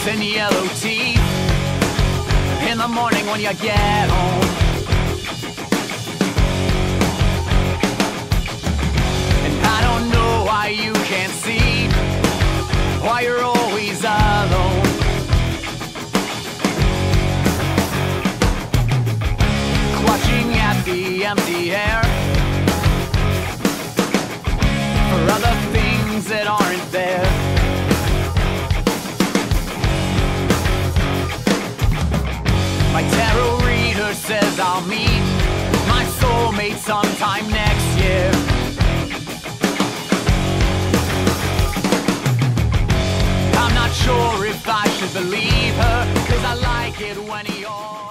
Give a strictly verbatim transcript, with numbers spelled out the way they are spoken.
lips and yellow teeth in the morning when you get home. And I don't know why you can't see why you're always alone. Clutching at the empty air for other things that aren't there. My tarot reader says I'll meet my soulmate sometime next year. I'm not sure if I should believe her, 'cause I like it when he all